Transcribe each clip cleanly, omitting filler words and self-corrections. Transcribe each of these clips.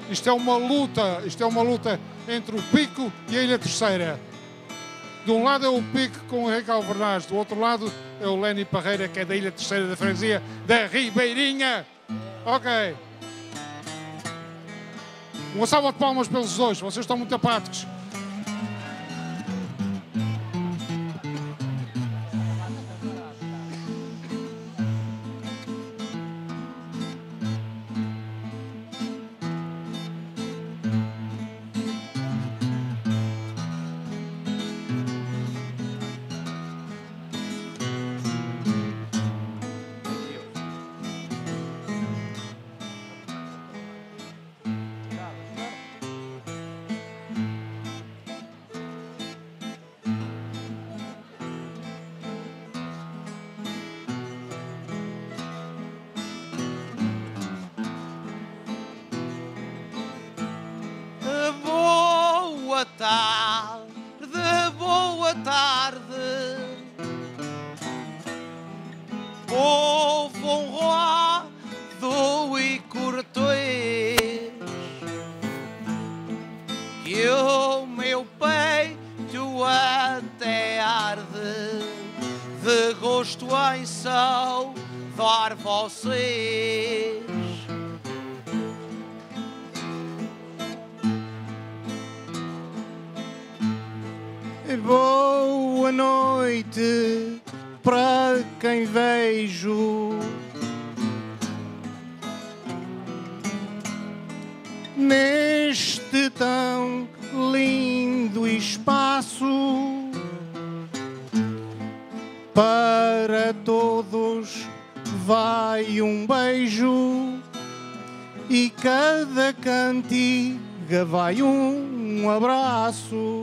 Isto é uma luta entre o Pico e a Ilha Terceira. De um lado é o Pico com o Henrique Alvernaz, do outro lado é o Lenny Parreira, que é da Ilha Terceira da freguesia da Ribeirinha. Ok. Uma salva de palmas pelos dois, vocês estão muito apáticos. Boa tarde, povo honrado e cortês, que o meu peito até arde, de gosto em saudar vocês. Boa noite para quem vejo neste tão lindo espaço. Para todos vai um beijo e cada cantiga vai um abraço.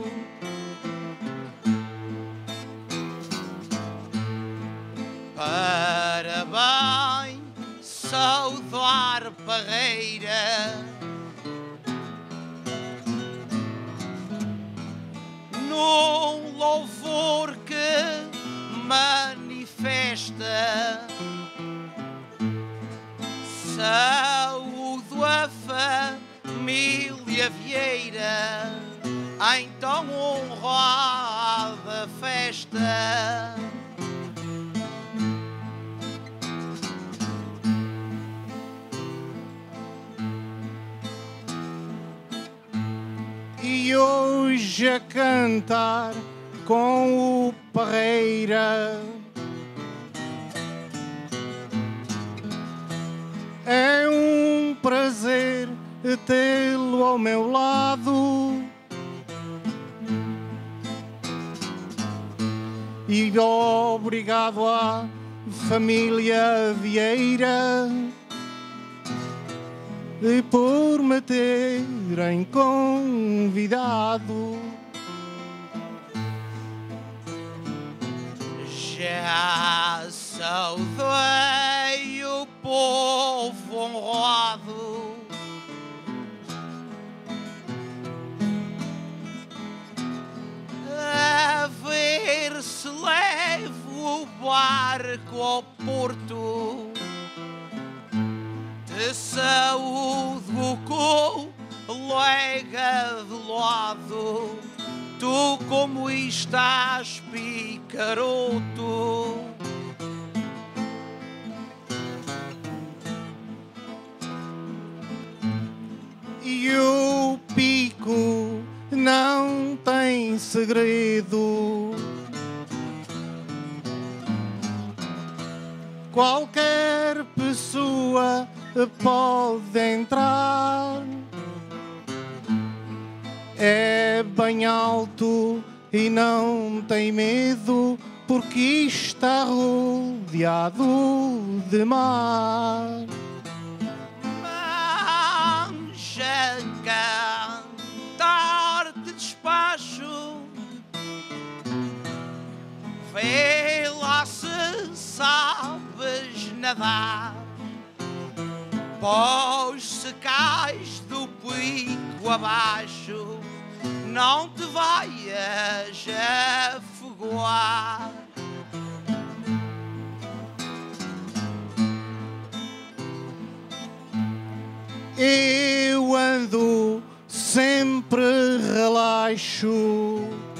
Parabéns, saudar Parreira, num louvor que manifesta, saúdo a família Vieira em tão honrada festa. E hoje a cantar com o Parreira é um prazer tê-lo ao meu lado. E obrigado à família Vieira por me terem convidado. Já saudei o povo honrado, a ver se levo o barco ao porto. Te saúdo com colega do lado, tu como estás, picaroto? E o Pico não tem segredo, qualquer pessoa pode entrar. É bem alto e não tem medo, porque está rodeado de mar. Manja cantar de despacho, vê lá se sabes nadar, pois se cais do pico abaixo não te vais afoguar. Eu ando sempre relaxo.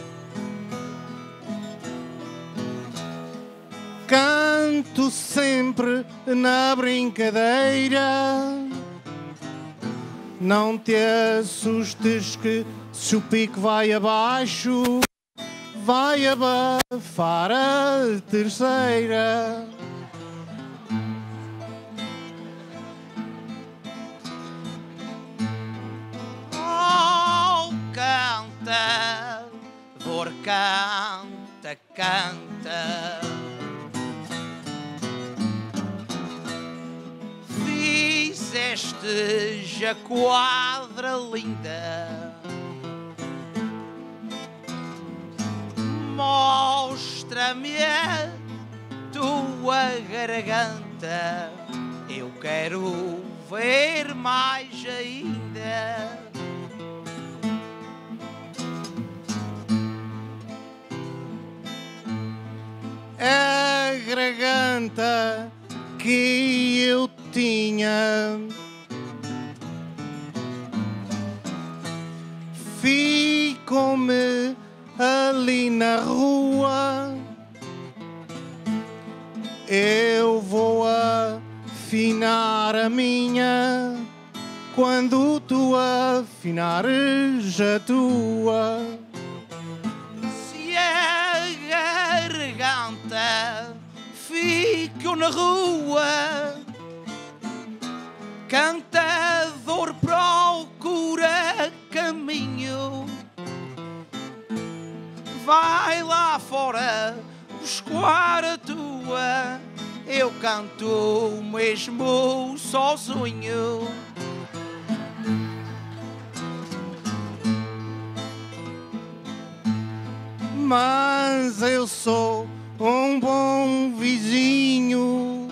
Canto sempre na brincadeira. Não te assustes que se o pico vai abaixo, vai abafar a terceira. Oh, canta, dor, canta, canta. Fizeste a quadra linda, mostra-me a tua garganta, eu quero ver mais ainda. A garganta que eu tinha ficou-me ali na rua. Eu vou afinar a minha quando tu afinares a tua. Se a garganta ficou na rua, cantador procura caminho. Vai lá fora buscar a tua, eu canto mesmo sozinho. Mas eu sou um bom vizinho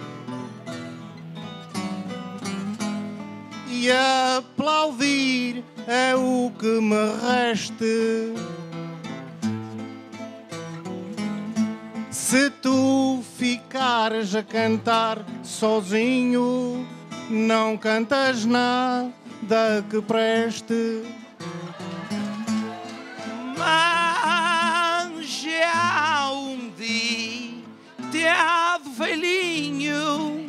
e aplaudir é o que me reste. Se tu ficares a cantar sozinho, não cantas nada que preste. Mas já um dia de velhinho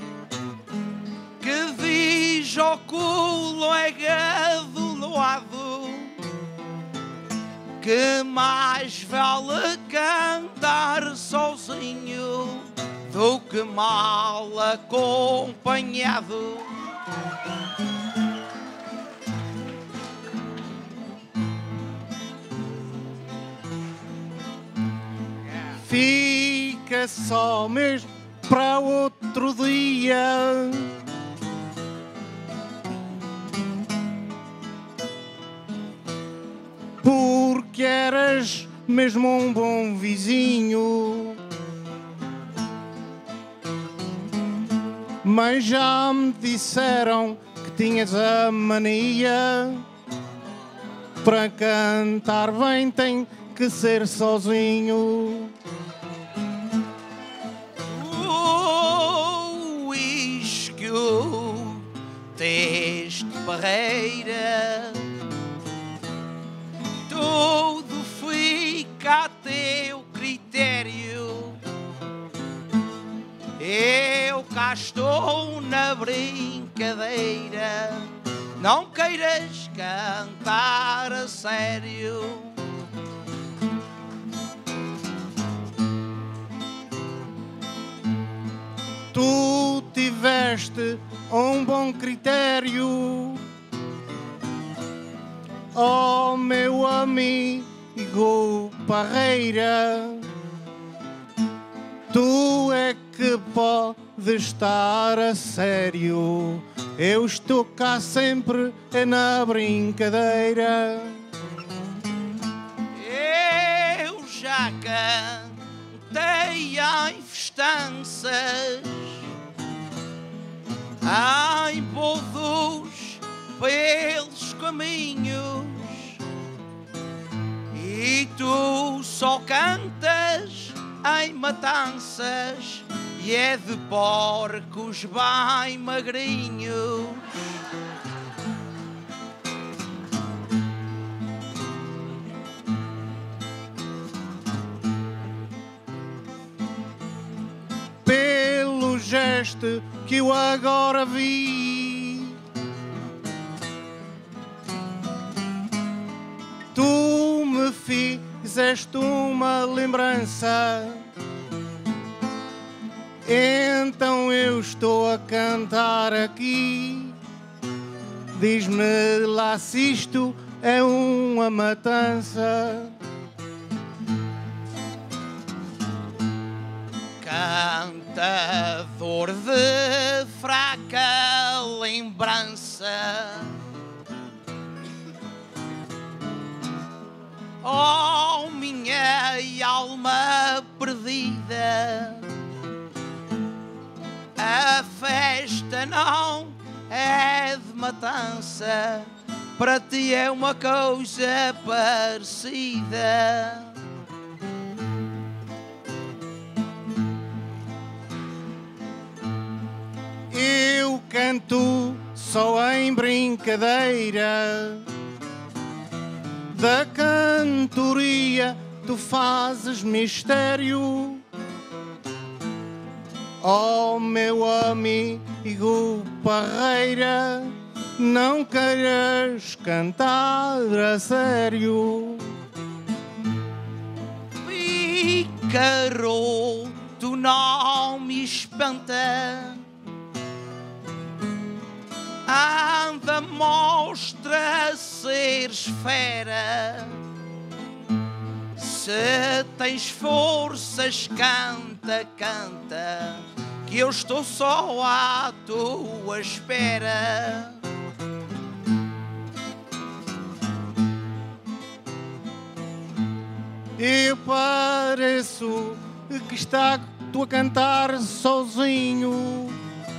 que diz ao colega do lado que mais vale cantar sozinho do que mal acompanhado. Fica só mesmo para outro dia. Porque eras mesmo um bom vizinho. Mas já me disseram que tinhas a mania. Para cantar bem tem que ser sozinho. O isco deste barreira, tudo fica a teu critério. Eu cá estou na brincadeira, não queiras cantar a sério. Tu tiveste um bom critério, oh meu amigo Parreira. Tu é que podes estar a sério, eu estou cá sempre na brincadeira. Eu já cantei em festanças, em bodos pelos caminhos, e tu só cantas em matanças, e é de porcos bem magrinhos. fizeste que eu agora vi. Tu me fizeste uma lembrança, então eu estou a cantar aqui. Diz-me lá se isto é uma matança. Cantador de fraca lembrança, oh minha alma perdida, a festa não é de matança, para ti é uma coisa parecida. Eu canto só em brincadeira, da cantoria tu fazes mistério. Oh meu amigo Parreira, não queiras cantar a sério. Pícaro, tu não me espanta, anda, mostra seres fera. Se tens forças, canta, canta, que eu estou só à tua espera. Eu pareço que está tu a cantar sozinho.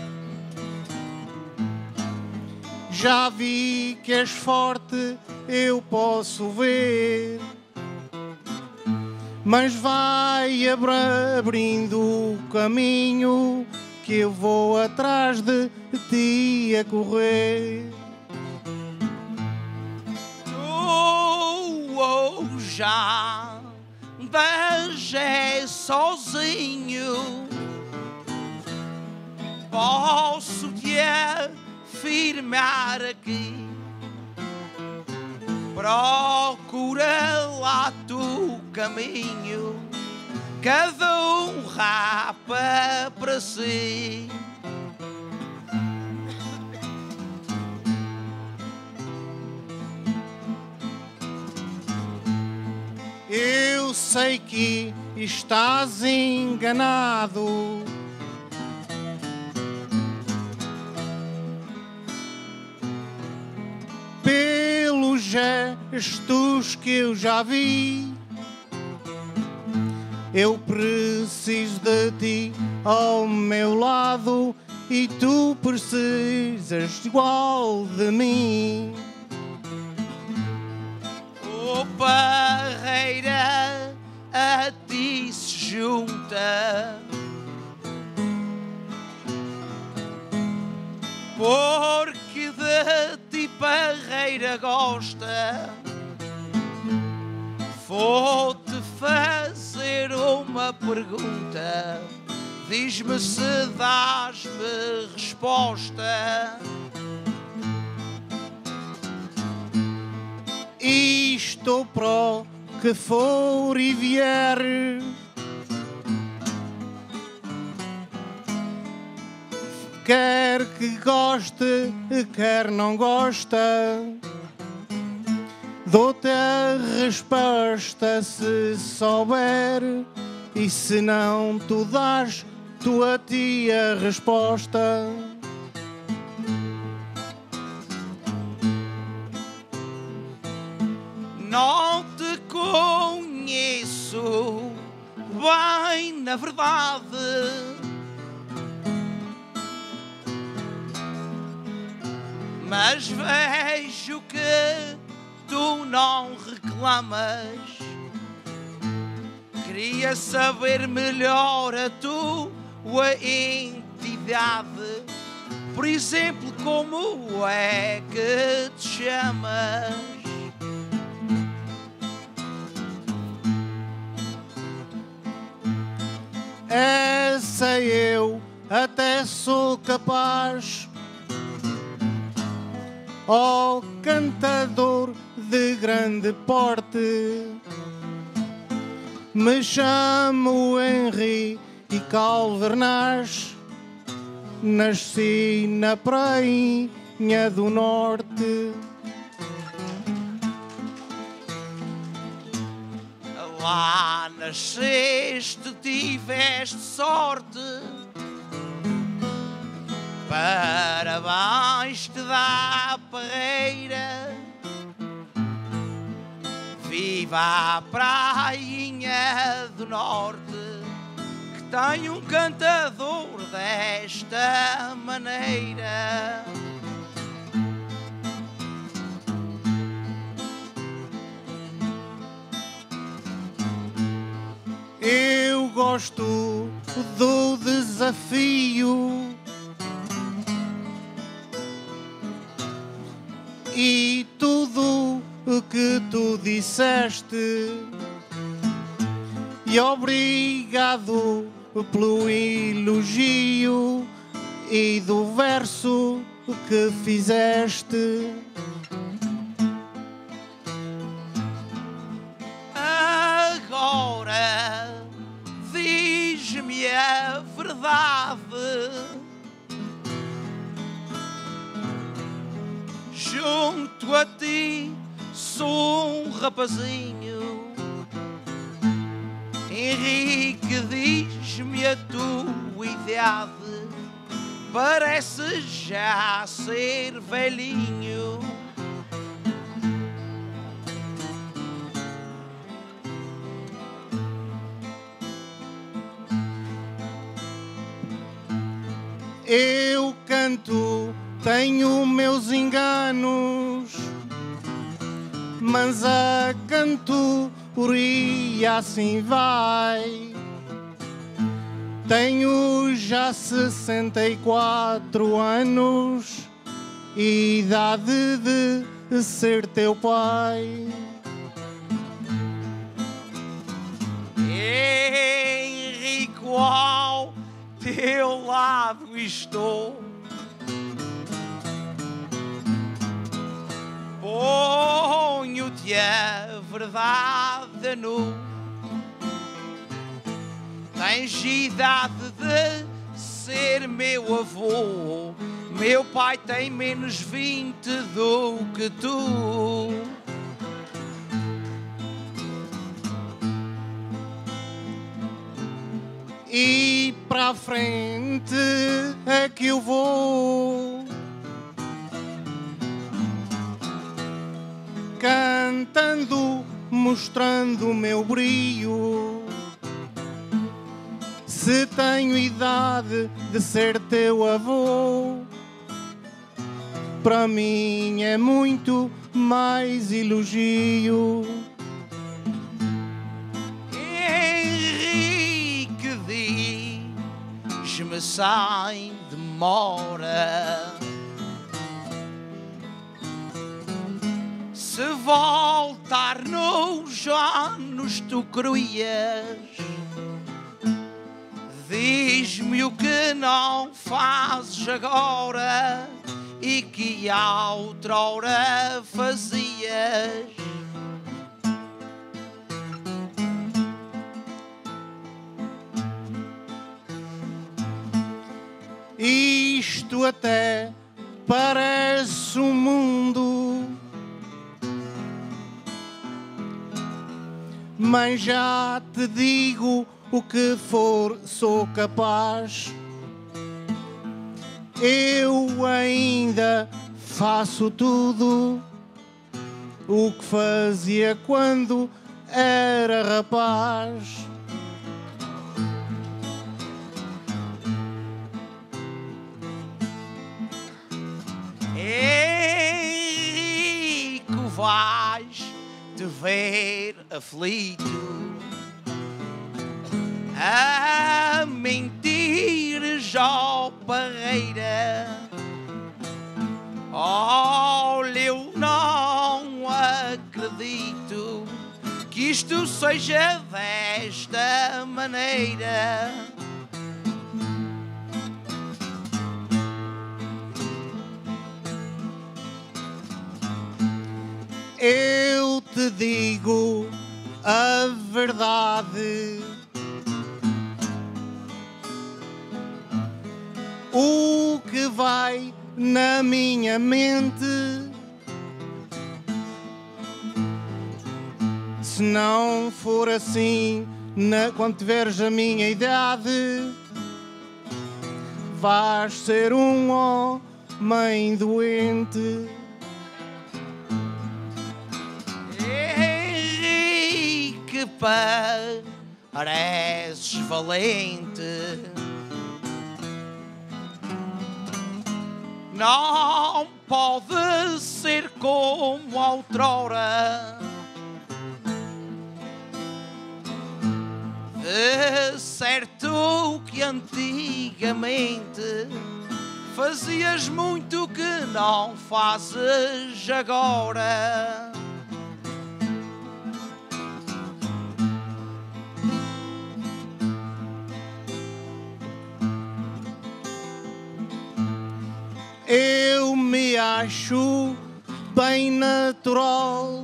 Já vi que és forte, eu posso ver, mas vai abrindo o caminho, que eu vou atrás de ti a correr. Tu já andas sozinho, posso te afirmar aqui. Procura lá tu caminho, cada um rapa para si. Eu sei que estás enganado, pelos gestos que eu já vi. Eu preciso de ti ao meu lado e tu precisas igual de mim. O Parreira a ti se junta, porque de ti Parreira gosta. Vou-te fazer uma pergunta, diz-me se dás-me resposta. E estou pro que for e vier, quer que goste, quer não gosta, dou-te a resposta se souber, e se não tu dás tu a ti a resposta. Não te conheço bem, na verdade, mas vejo que tu não reclamas. Queria saber melhor a tua entidade, por exemplo, como é que te chamas? É, sei eu, até sou capaz. Ó cantador de grande porte, me chamo Henrique Calvernás, nasci na Prainha do Norte. Lá nasceste, tiveste sorte, parabéns te dá a parreira. Viva a Prainha do Norte, que tem um cantador desta maneira. Eu gosto do desafio e tudo o que tu disseste, e obrigado pelo elogio e do verso que fizeste. Agora diz-me a verdade, junto a ti sou um rapazinho. Henrique, diz-me a tua idade, parece já ser velhinho. Eu canto, tenho meus enganos, mas a cantoria assim vai. Tenho já 64 anos, idade de ser teu pai. Henrique, ao teu lado estou, ponho-te a verdade nu. Tens idade de ser meu avô, meu pai tem menos 20 do que tu. E para a frente é que eu vou, cantando, mostrando o meu brio. Se tenho idade de ser teu avô, para mim é muito mais elogio. Henrique, diz-me sem demora, se voltar nos anos tu querias, diz-me o que não fazes agora e que outrora fazias. Isto até parece um mundo, mas já te digo o que for sou capaz. Eu ainda faço tudo o que fazia quando era rapaz. Henrique, vais te ver aflito, a mentir já parreira. Olha, eu não acredito que isto seja desta maneira. Eu te digo a verdade. O que vai na minha mente, se não for assim, quando tiveres a minha idade, vais ser um homem doente. Henrique, pareces valente. Não pode ser como outrora. De certo que antigamente fazias muito que não fazes agora. Eu me acho bem natural.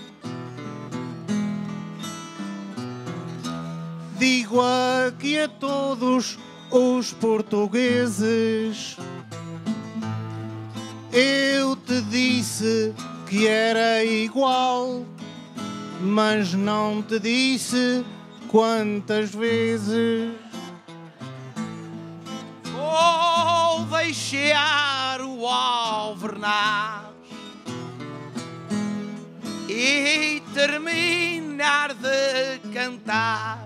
Digo aqui a todos os portugueses, eu te disse que era igual, mas não te disse quantas vezes. Vou deixar o alvernaz e terminar de cantar,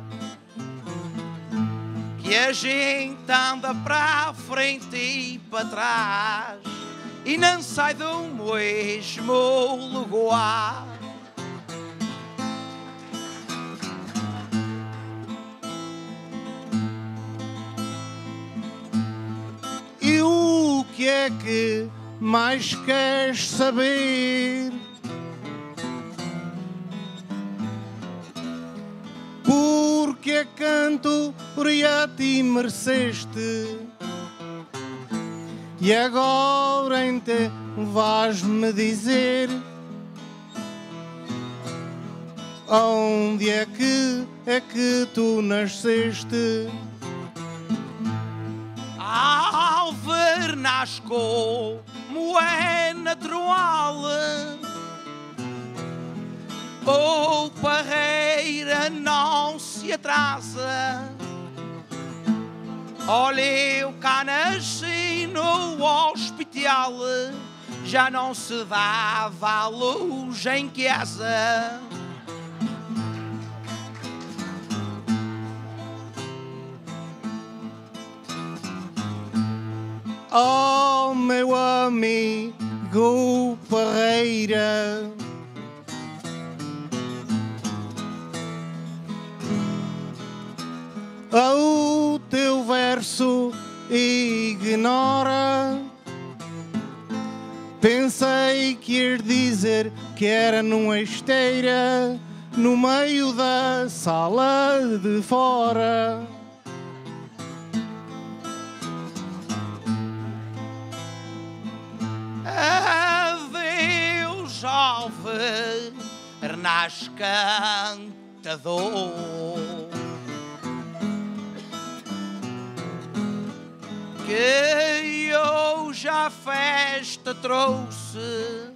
que a gente anda para a frente e para trás e não sai do mesmo lugar. E o que é que mais queres saber? Porque a cantoria te mereceste e agora então vais-me dizer onde é que tu nasceste? Alvernaz como é natural, o Parreira não se atrasa. Olha, eu cá nasci no hospital, já não se dava a luz em casa. Oh, meu amigo Parreira, o teu verso ignora. Pensei que ias dizer que era numa esteira no meio da sala de fora. Adeus, Alvernaz cantador, que hoje a festa trouxe.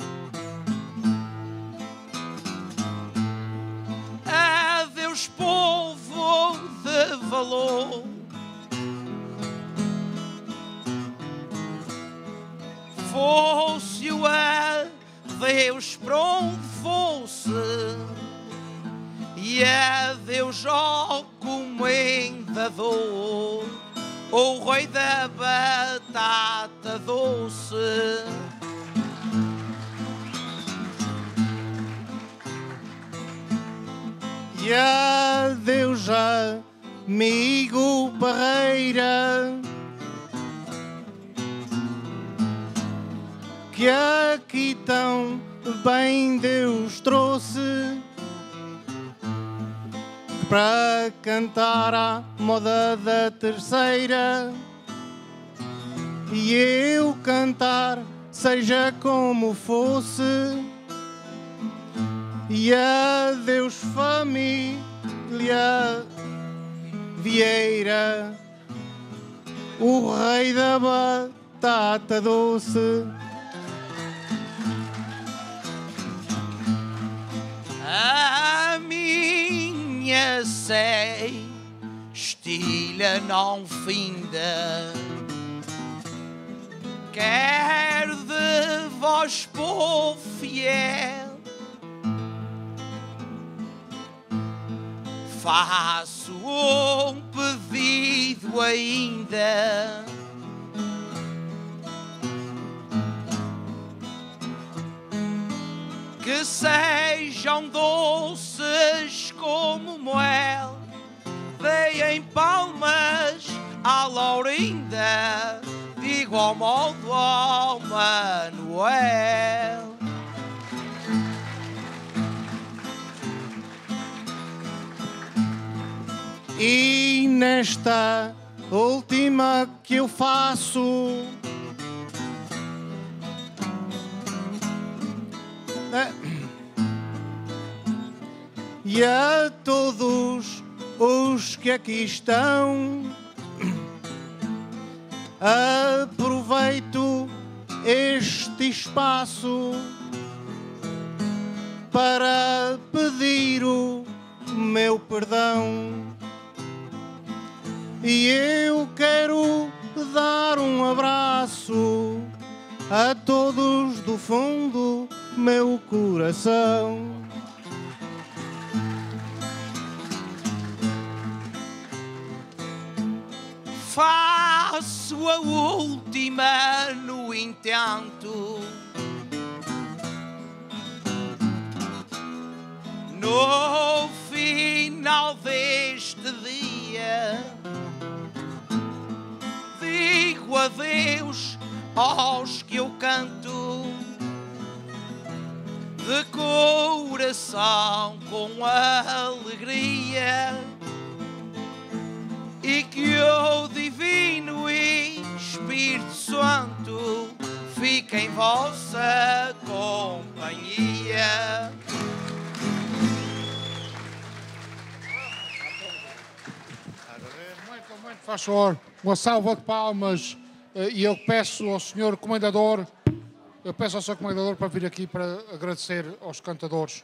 Adeus, povo de valor, fosse o adeus para um fosse, e adeus ao comendador, o rei da batata doce. E adeus, amigo Parreira, que aqui tão bem Deus trouxe para cantar à moda da terceira, e eu cantar seja como fosse. E adeus família Vieira, o rei da batata doce. A minha estilha não finda, quero de vós, povo fiel, faço um pedido ainda. Que sejam doces como mel, deem palmas à Laurinda, de igual modo ao Manuel. E nesta última que eu faço, e a todos os que aqui estão, aproveito este espaço para pedir o meu perdão. E eu quero dar um abraço a todos do fundo meu coração. Faço a última no intento, no final deste dia, digo adeus aos que eu canto de coração com alegria, e que o Divino Espírito Santo fique em vossa companhia. Muito, faz favor, uma salva de palmas. E eu peço ao Sr. Comendador, para vir aqui para agradecer aos cantadores.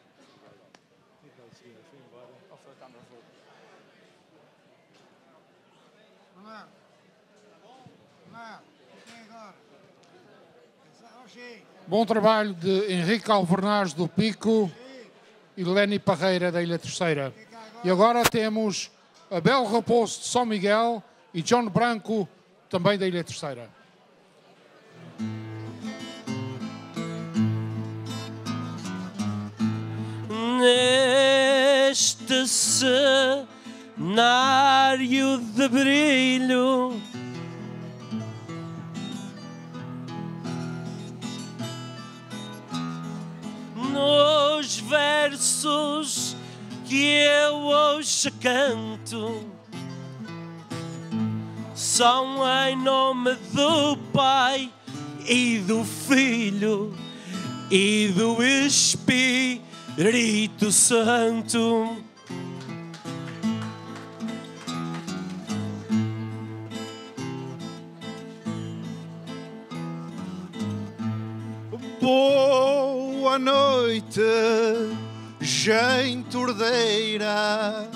Bom trabalho de Henrique Alvernaz do Pico e Lenny Parreira da Ilha Terceira. E agora temos Abel Raposo de São Miguel e John Branco também da Ilha Terceira. Neste cenário de brilho, nos versos que eu hoje canto, são em nome do Pai e do Filho e do Espírito Santo. Boa noite, gente ordeira.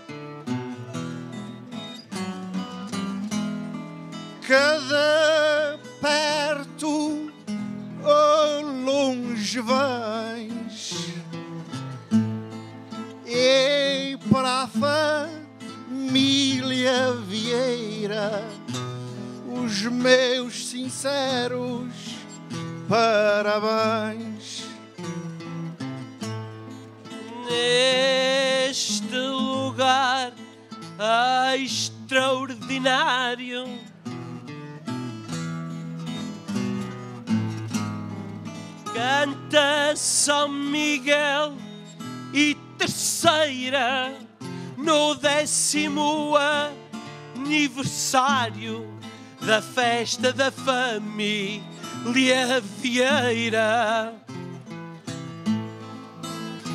Cada perto ou longe vens, e para a família Vieira os meus sinceros parabéns. Neste lugar extraordinário, canta São Miguel e Terceira no 10º aniversário da festa da família Vieira.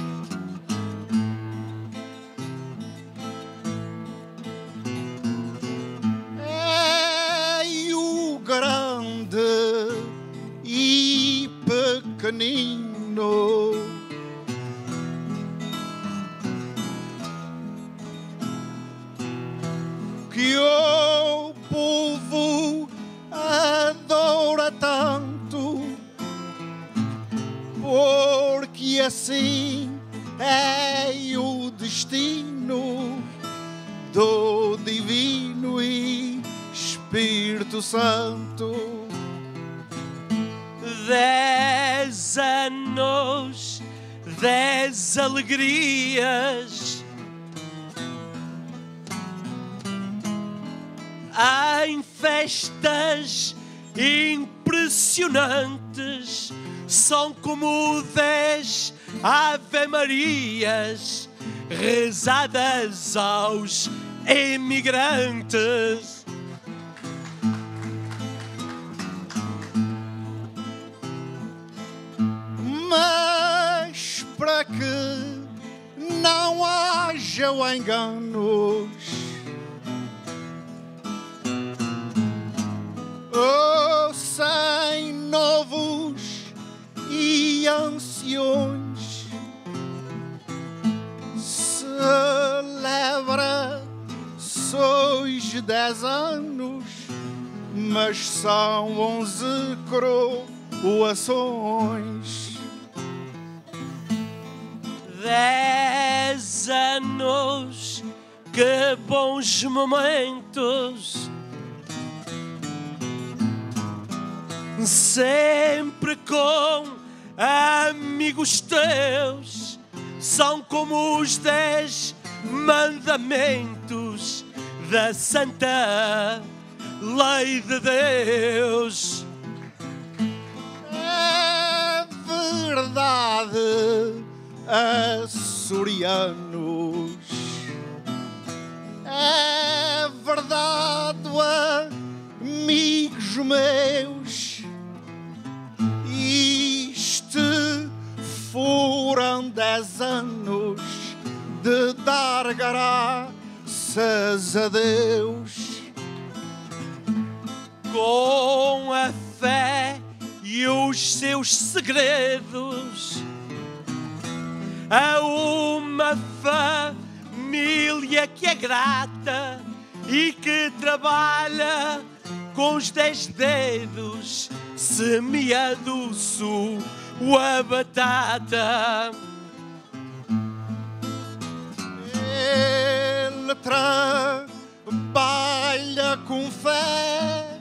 que assim é o destino do Divino e Espírito Santo. 10 anos, 10 alegrias, em festas impressionantes, são como 10 Ave-Marias rezadas aos emigrantes. Mas para que não haja enganos, sem novos e anciões, celebra sois 10 anos, mas são 11 coroações. 10 anos, que bons momentos, sempre com amigos teus, são como os 10 mandamentos da santa lei de Deus. É verdade, açorianos, é verdade, amigos meus, isto foram 10 anos de dar graças a Deus. Com a fé e os seus segredos, a uma família que é grata e que trabalha com os 10 dedos, semeando sua batata. Ele trabalha com fé,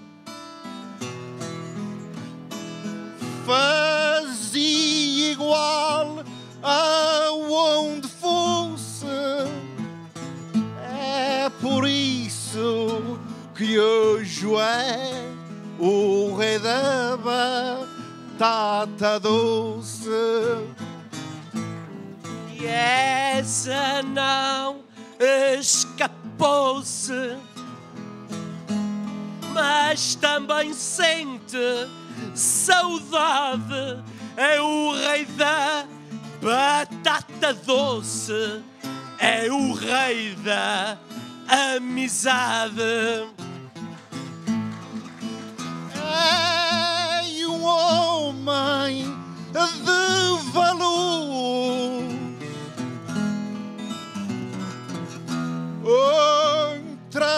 fazia igual aonde fosse. É por isso que hoje é o rei da batata doce. E essa não escapou-se, mas também sente saudade. É o rei da batata doce, é o rei da amizade. É um homem de valor, um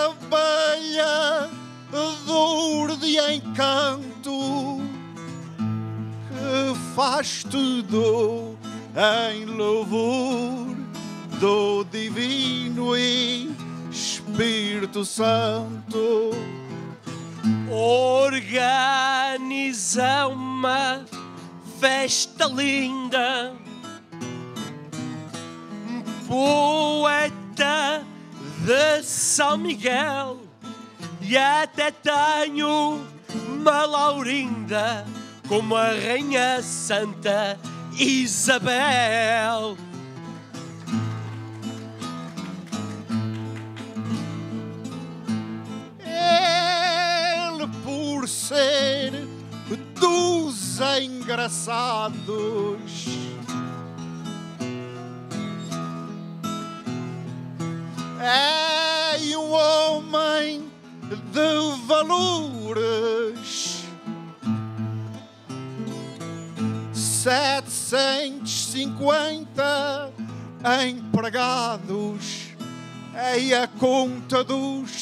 trabalhador de encanto, que faz tudo em louvor do Divino e Espírito Santo. Organiza uma festa linda, poeta de São Miguel, e até tenho uma laurinda como a Rainha Santa Isabel. Ele, por ser dos engraçados, é um homem de valores. 750 empregados é a conta dos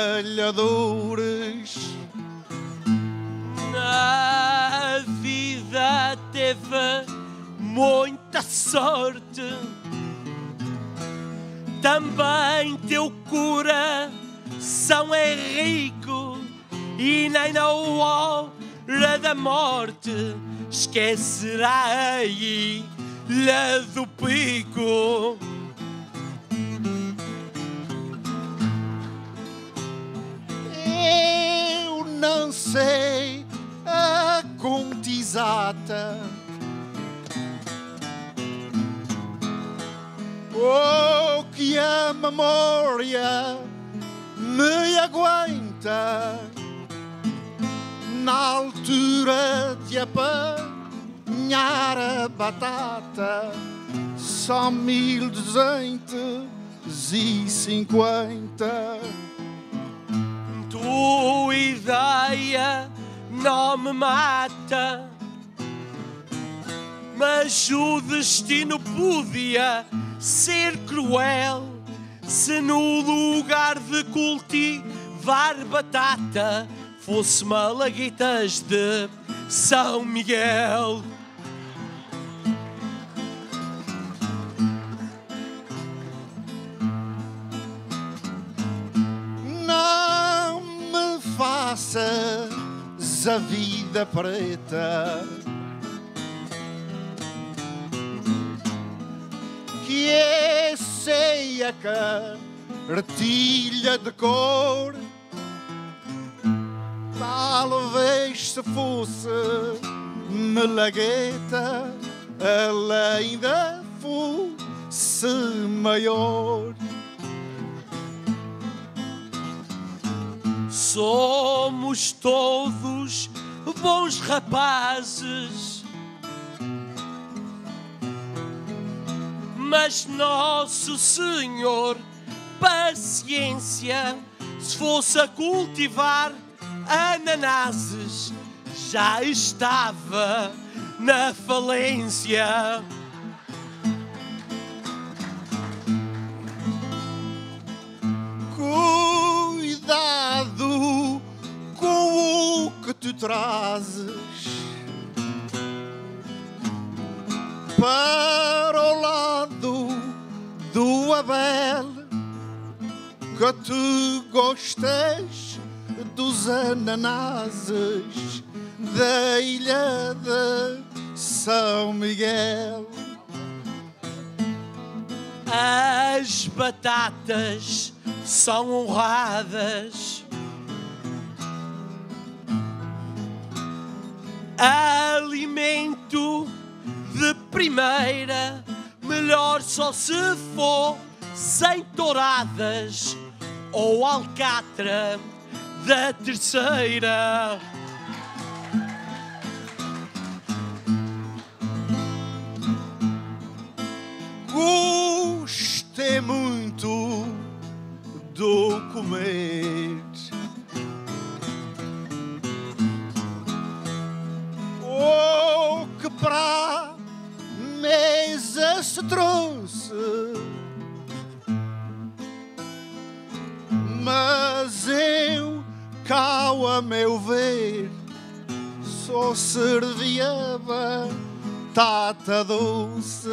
trabalhadores. Na vida vida teve muita sorte. Também teu coração é rico e nem na hora da morte esquecerá a ilha do Pico. Eu não sei a conta exata, o que a memória me aguenta na altura de apanhar a batata. Só 1250. Tua ideia não me mata, mas o destino podia ser cruel se no lugar de cultivar batata fosse Malaguetas de São Miguel. Não me faças a vida preta, que é ceia cartilha de cor. Talvez se fosse Malagueta, ela ainda fosse maior. Somos todos bons rapazes, mas Nosso Senhor, paciência, se fosse a cultivar ananases, já estava na falência. Cuidado com o que tu trazes para o lado do Abel, que tu gostas dos ananases da ilha de São Miguel. As batatas são honradas, alimento de primeira, melhor só se for sem touradas ou alcatra da terceira. Gostei muito do comer, o que para a mesa se trouxe, mas eu, cá a meu ver, só servia batata doce.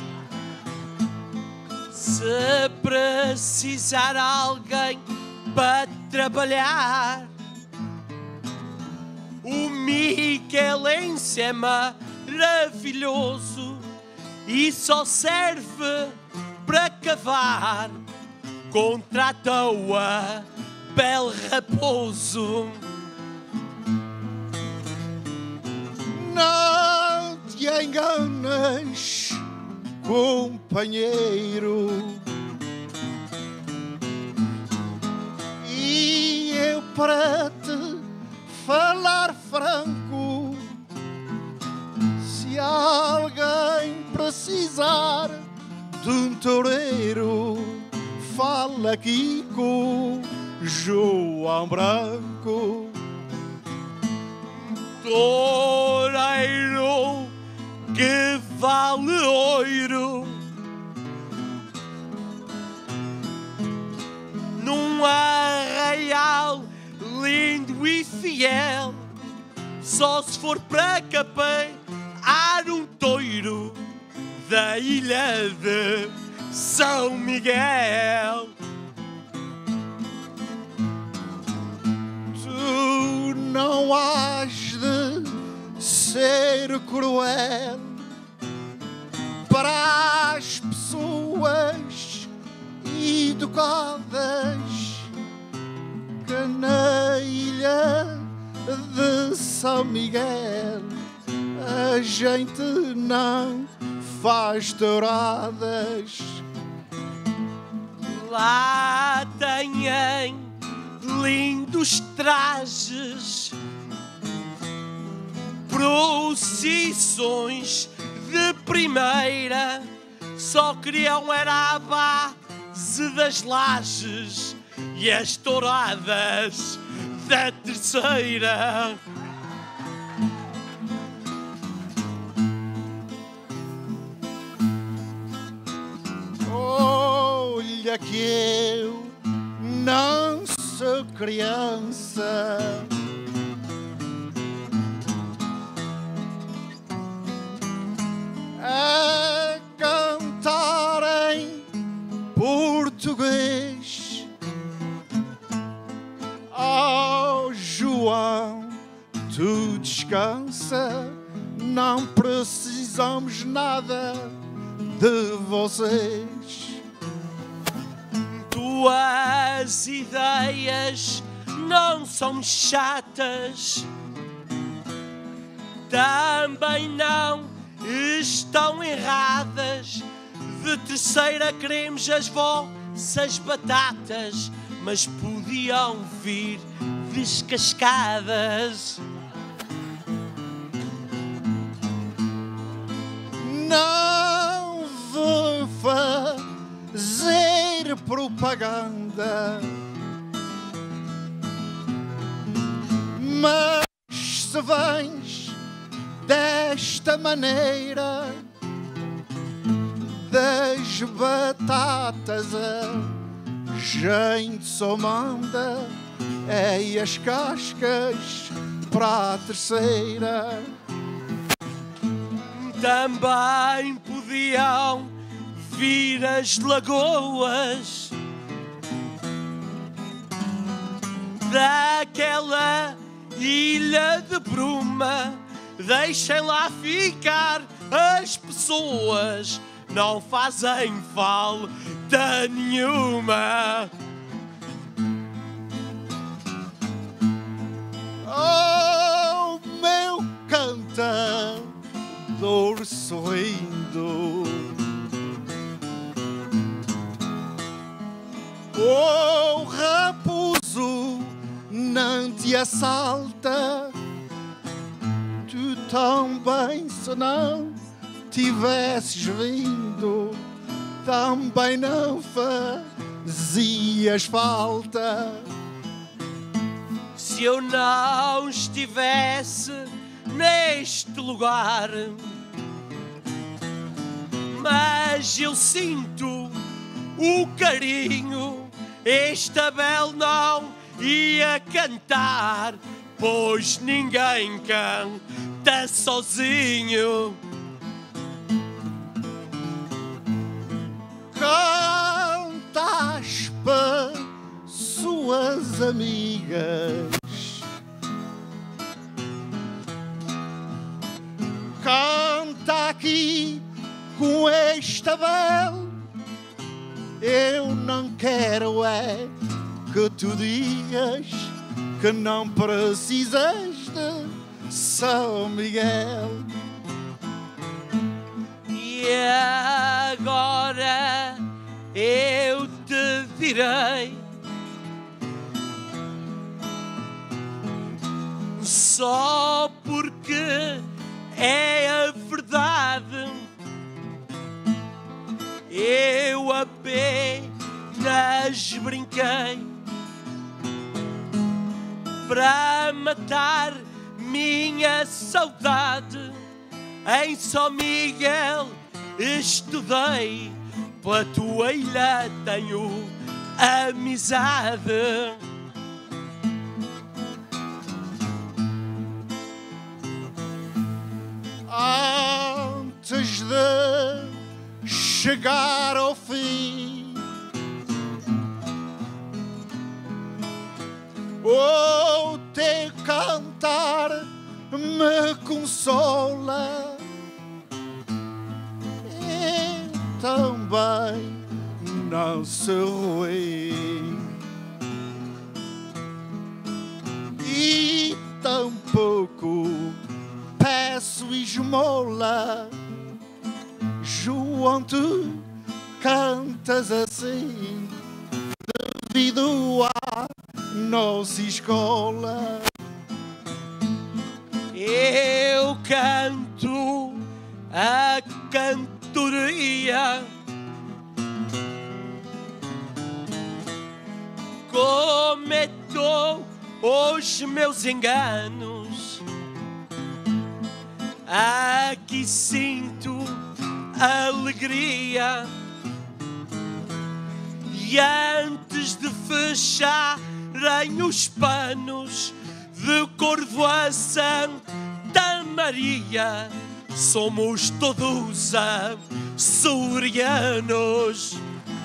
Se precisar alguém para trabalhar, o Michelense é maravilhoso e só serve para cavar. Contratou a Bel Raposo. Não te enganes, companheiro, e eu para te falar franco, se alguém precisar de um toureiro, fala aqui com João Branco. Toureiro que vale ouro, num arraial lindo e fiel, só se for para capim da ilha de São Miguel. Tu não has de ser cruel para as pessoas educadas que na ilha de São Miguel a gente não faz touradas. Lá têm lindos trajes, procissões de primeira, só queriam era a base das lajes e as touradas da terceira. Olha que eu não sou criança, a cantar em português. Oh, João, tu descansa, não precisamos nada de vocês. Tuas ideias não são chatas, também não estão erradas. De terceira queremos as vossas batatas, mas podiam vir descascadas. Não vou fazer propaganda, mas se vens desta maneira, das batatas a gente só manda é as cascas para a terceira. Também podiam vir as lagoas daquela ilha de bruma. Deixem lá ficar as pessoas, não fazem falta nenhuma. Oh, meu cantador sorrindo, oh, raposo, não te assalta. Tu também, se não tivesses vindo, também não fazias falta. Se eu não estivesse neste lugar, mas eu sinto o carinho, este Abel não ia cantar, pois ninguém canta sozinho. Canta às suas amigas, canta aqui com este Abel. Eu não quero é que tu digas que não precisas de São Miguel. E agora eu te direi, só porque é a verdade, eu apenas brinquei para matar minha saudade. Em São Miguel estudei, pela tua ilha tenho amizade. Antes de chegar ao fim. O teu cantar me consola e também não se ruim. E tampouco peço esmola. João, tu cantas assim devido à nossa escola. Eu canto a cantoria, cometo os meus enganos. Aqui sinto alegria, e antes de fecharem os panos de corvo a Santa Maria, somos todos açorianos.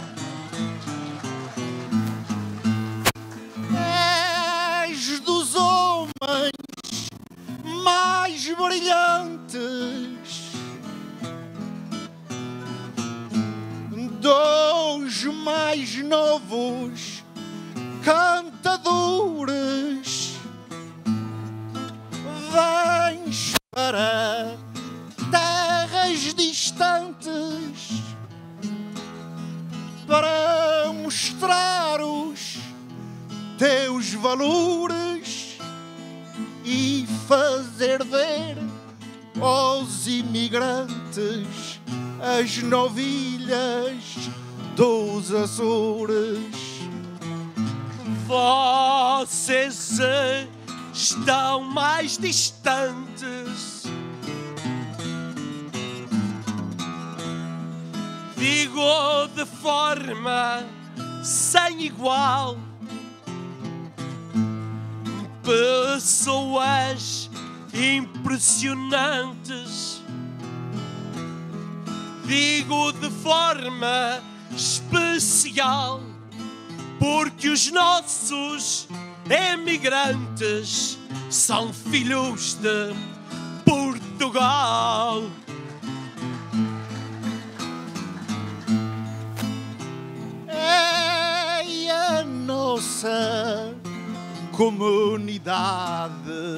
És dos homens mais brilhantes, dos mais novos cantadores. Vens para terras distantes para mostrar os teus valores e fazer ver aos imigrantes as novilhas dos Açores. Vocês estão mais distantes, digo de forma sem igual. Pessoas impressionantes, digo de forma especial, porque os nossos emigrantes são filhos de Portugal. É a nossa comunidade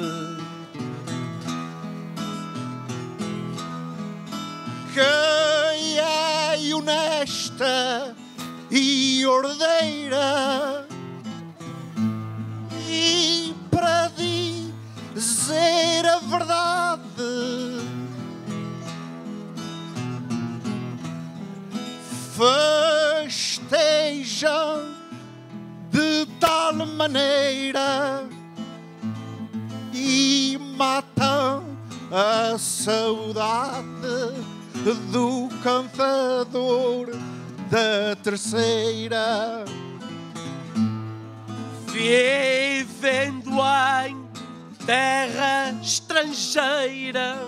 que é honesta e ordeira, e para dizer a verdade festejam de tal maneira e matam a saudade do cantador da terceira. Vivendo em terra estrangeira,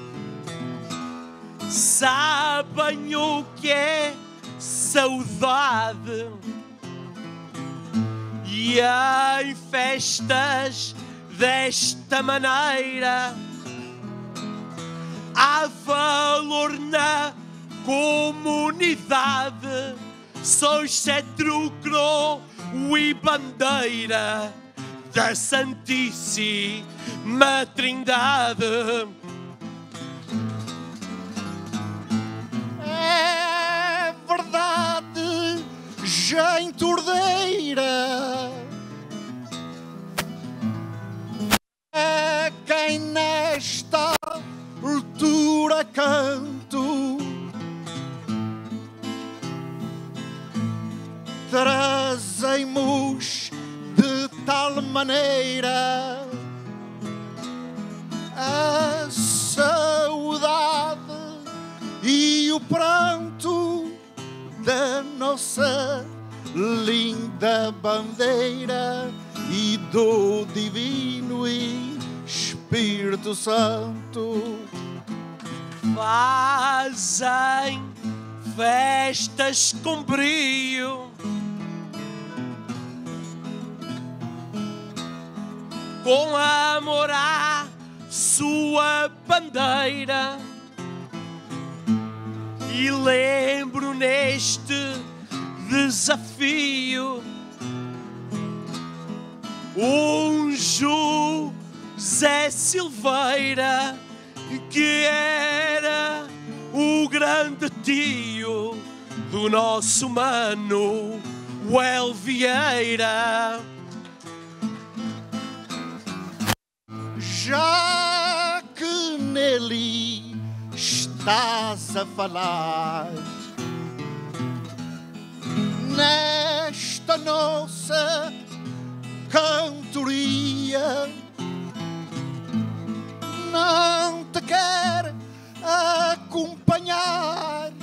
sabem o que é saudade, e em festas desta maneira há valor na comunidade. Sois cetro, coroa e bandeira da Santíssima Trindade. É verdade, gente ordeira, é quem nesta altura canto trazemos de tal maneira a saudade e o pranto da nossa linda bandeira e do divino Espírito Santo. Fazem festas com brio, com amor à sua bandeira. E lembro neste desafio um José Silveira, que era o grande tio do nosso mano Well Vieira. Já que nele estás a falar, nesta nossa cantoria, não te quer acompanhar,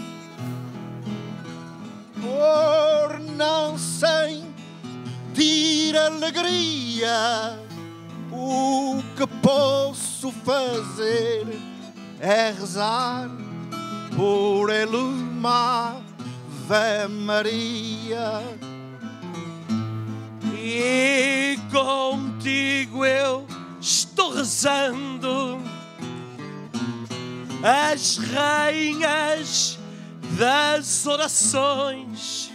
por não sentir alegria. O que posso fazer é rezar por ele uma Ave Maria. E contigo eu estou rezando as rainhas das orações,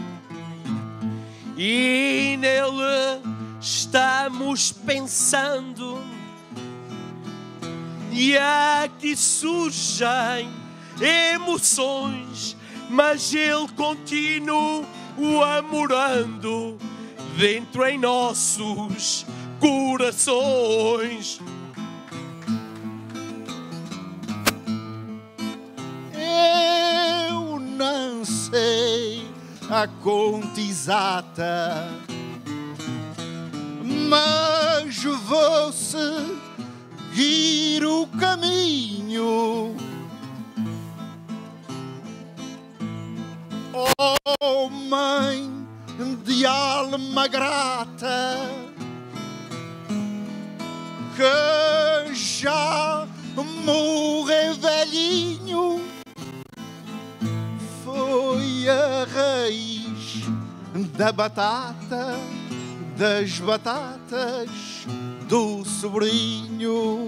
e nele estamos pensando, e aqui surgem emoções, mas ele continua morando dentro em nossos corações. Eu não sei a conta exata, mas vou seguir o caminho. Oh, mãe de alma grata, que já morreu velhinho, foi a raiz da batata, das batatas do sobrinho.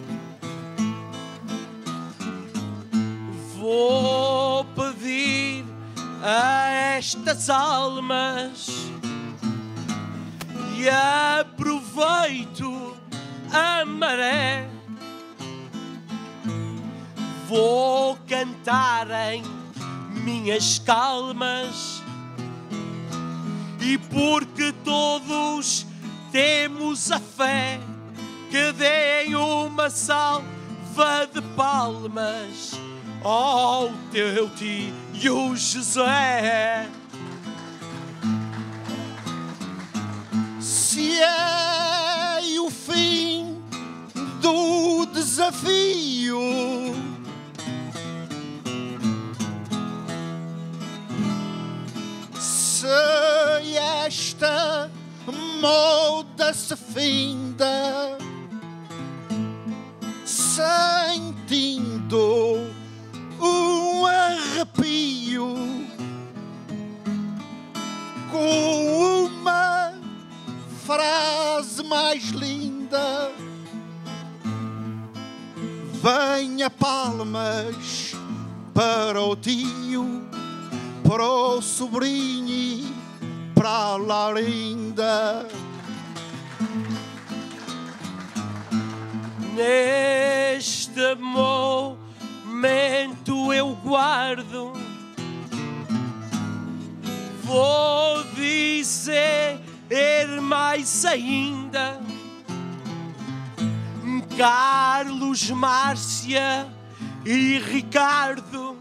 Vou pedir a estas almas e aproveito a maré. Vou cantar em minhas calmas, e porque todos temos a fé, que deem uma salva de palmas ao teu tio José. Se é o fim do desafio, se esta moda se finda, sentindo um arrepio, com uma frase mais linda: venha palmas para o tio, para o sobrinho e para a Laurinda. Neste momento eu guardo, vou dizer mais ainda: Carlos, Márcia e Ricardo,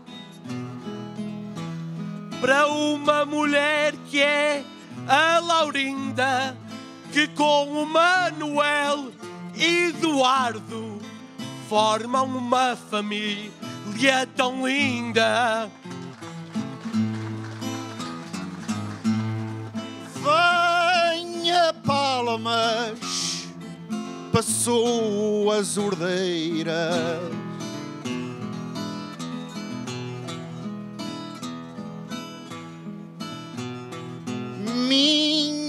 para uma mulher que é a Laurinda, que com o Manuel e Eduardo formam uma família tão linda. Venha palmas para suas ordeiras,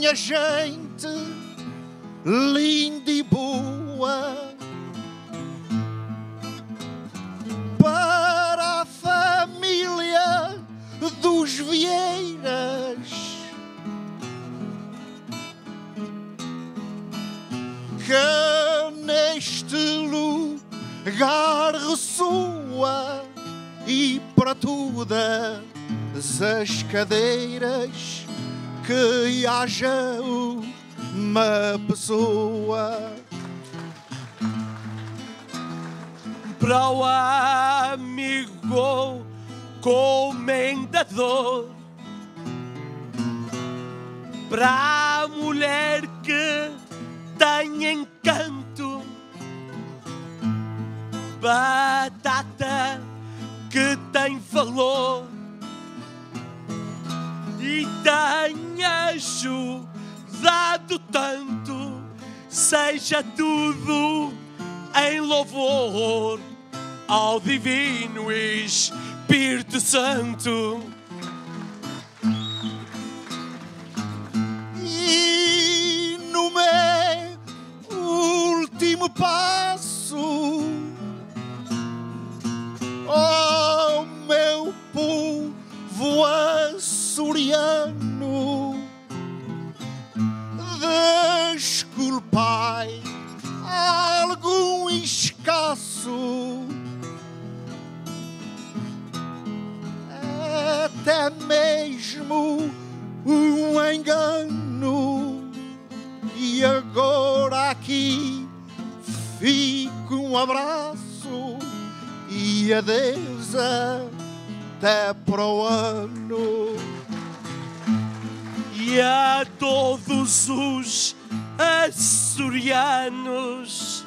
minha gente linda e boa, para a família dos Vieiras, que neste lugar ressoa, e para todas as cadeiras que haja uma pessoa. Para o amigo comendador, para a mulher que tem encanto, batata que tem valor e tem ajudado tanto, seja tudo em louvor ao Divino Espírito Santo. E no meu último passo, oh meu povo açoriano, desculpai algum escasso, até mesmo um engano, e agora aqui fica um abraço e adeus até para o ano. E a todos os açorianos,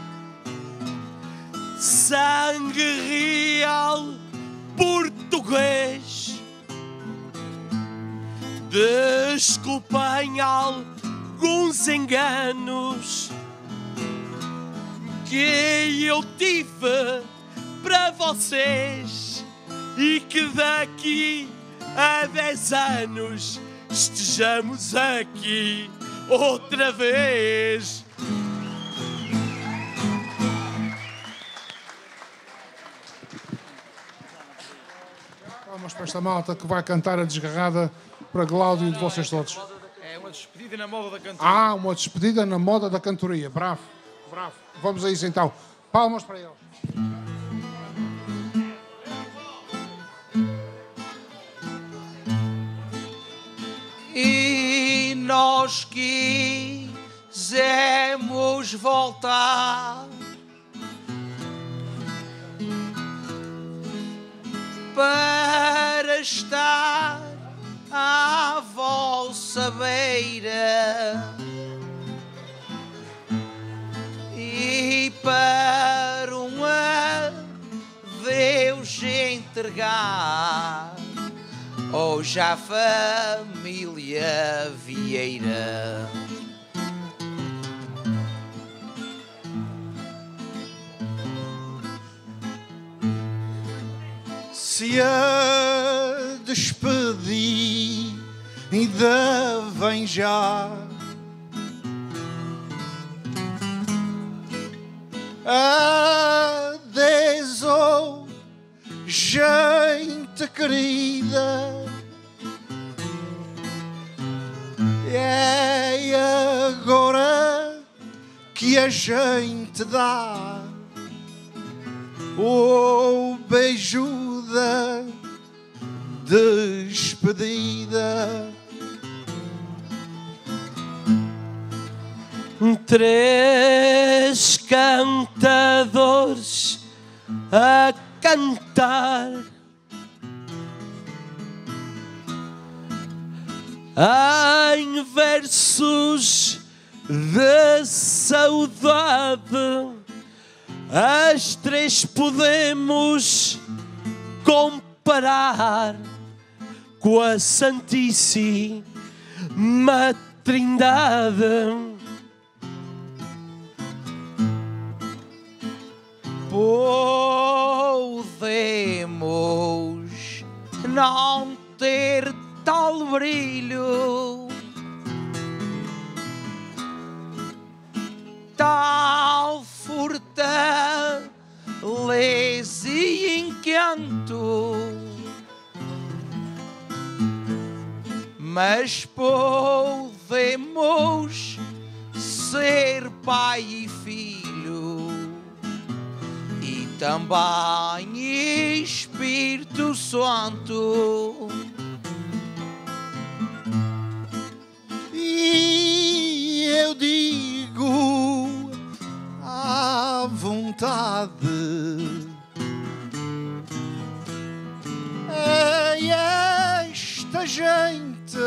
sangue real português, desculpem alguns enganos que eu tive para vocês, e que daqui a 10 anos estejamos aqui outra vez. Vamos para esta malta que vai cantar a desgarrada para Cláudio e de vocês todos. É uma despedida na moda da cantoria. Ah, uma despedida na moda da cantoria. Bravo, bravo. Vamos a isso então. Palmas para ele. E nós quisemos voltar para estar à vossa beira e para um adeus entregar hoje à família Vieira. Se a despedida vem já, adeus, oh, gente querida, é agora que a gente dá o beijo da despedida. 3 cantadores a cantar, em versos de saudade, as 3 podemos comparar com a Santíssima Trindade. Podemos não ter tal brilho, tal fortaleza e encanto, mas podemos ser pai e filho, e também Espírito Santo. E eu digo à vontade a esta gente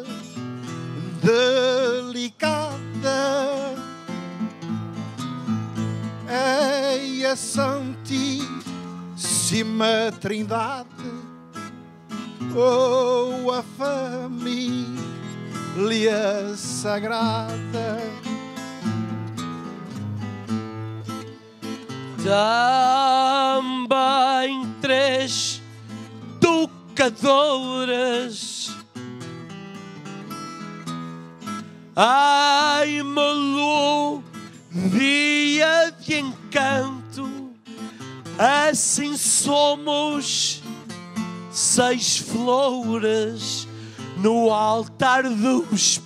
delicada, é a Santíssima Trindade ou a família sagrada. Também 3 tocadoras. Ai, melodia de encanto, assim somos 6 flores no altar do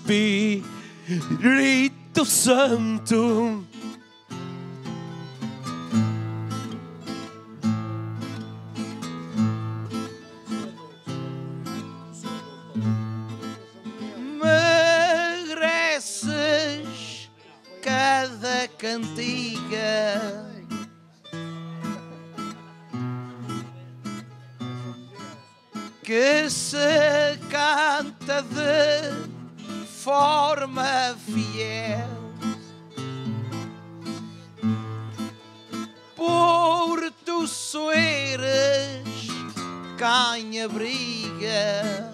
Espírito Santo. Mereces cada cantiga, que se canta de forma fiel, por tu seres quem abriga,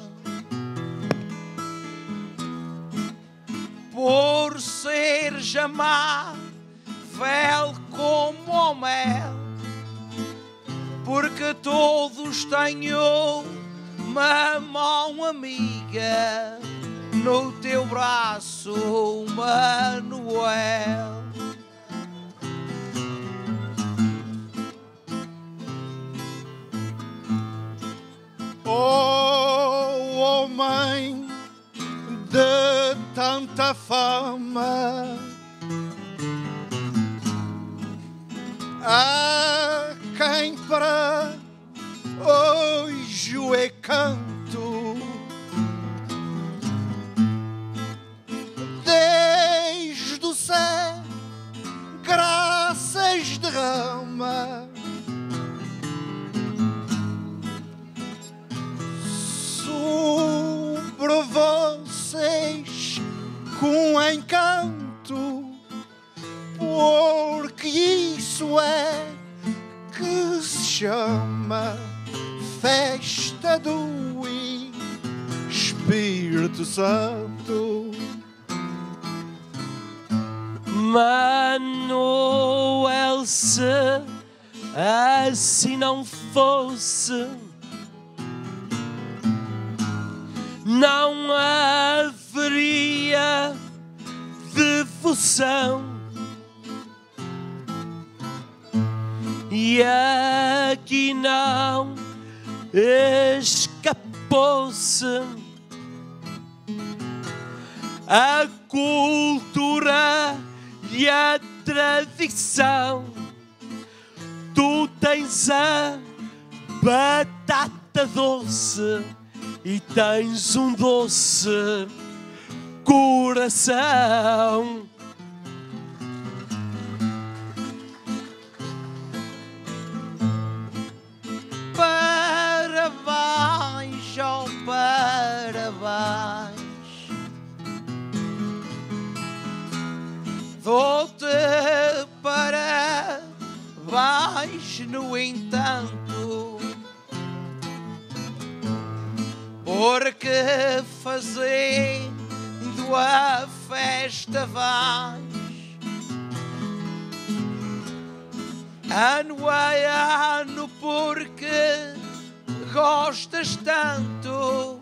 por seres amável como o mel, porque todos tenham uma mão amiga no teu braço, Manuel. Oh, homem de tanta fama, há quem para hoje é canto, desde o céu graças derrama, sobre vocês com encanto, porque isso é que se chama festa do Espírito Santo. Manuel, se assim não fosse, não haveria devoção. E aqui não escapou-se a cultura e a tradição. Tu tens a batata doce e tens um doce coração. Parabéns, oh parabéns, dou-te parabéns, no entanto, porque fazendo a festa vais ano a ano, porque gostas tanto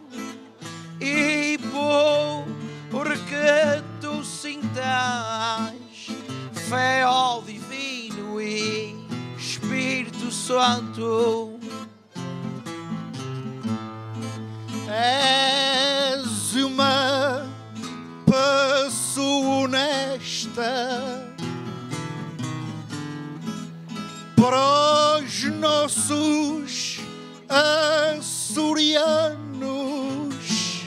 e porque tu sintas fé ao divino e Espírito Santo. És uma pessoa honesta para os nossos açorianos.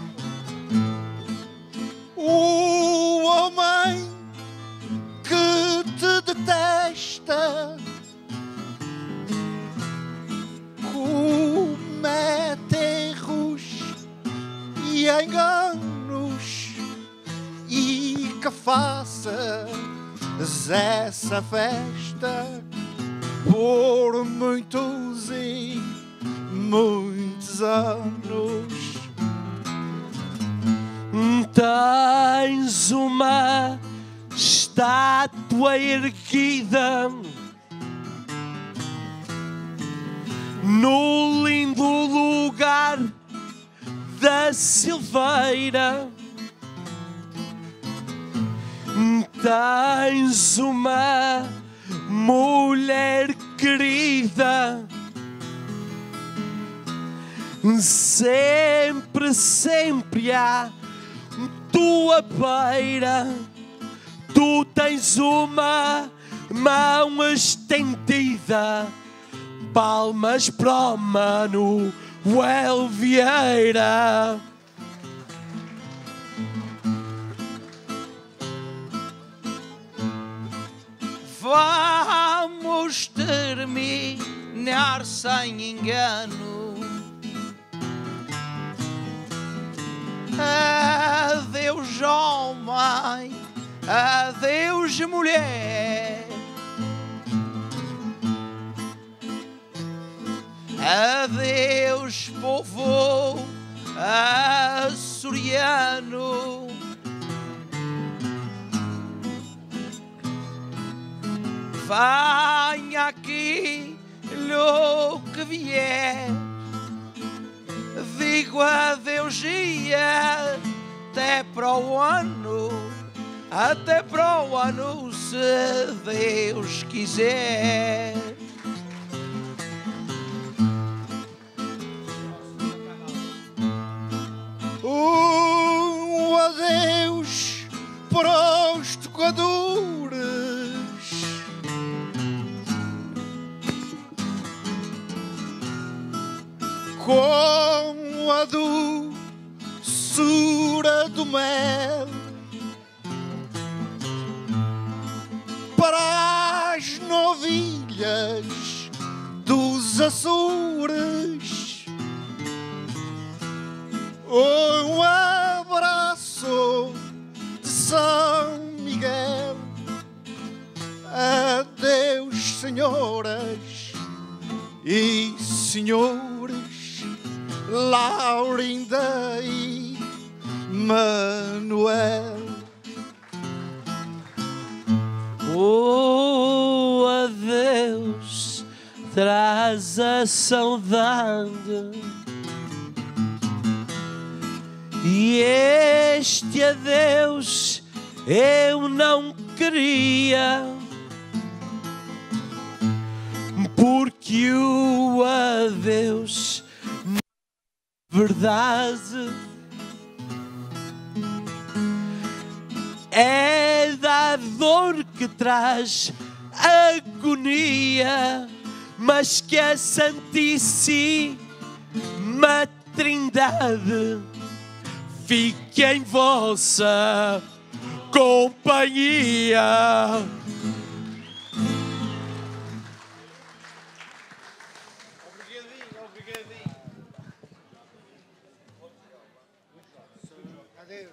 O homem que te detesta comete erros e enganos e que faças essa festa por muitos e muitos anos. Tens uma estátua erguida no lindo lugar da Silveira. Tens uma mulher querida, sempre, sempre à tua beira. Tu tens uma mão estendida, palmas para o Manuel Vieira. Vamos terminar sem engano. Adeus, homem, adeus, mulher. Adeus, povo açoriano. Venha aqui no que vier, digo adeus e até para o ano, até para o ano, se Deus quiser. Adeus para os tocadores, com a doçura do mel, para as novilhas dos Açores. Um abraço de São Miguel. Adeus, senhoras e senhores, Laurinda e Manuel. Oh, adeus, traz a saudade. E este adeus eu não queria, porque o adeus, na verdade, é da dor que traz agonia, mas que a Santíssima Trindade fique em vossa companhia. Obrigadinho. Adeus.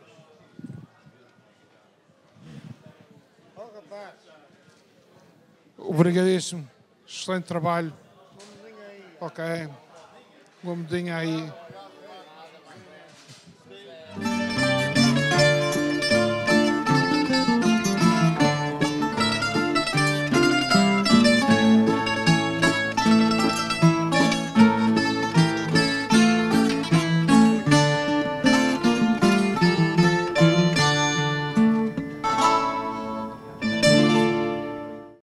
Oh, rapaz. Obrigadíssimo. Excelente trabalho. Ok. Uma medinha aí.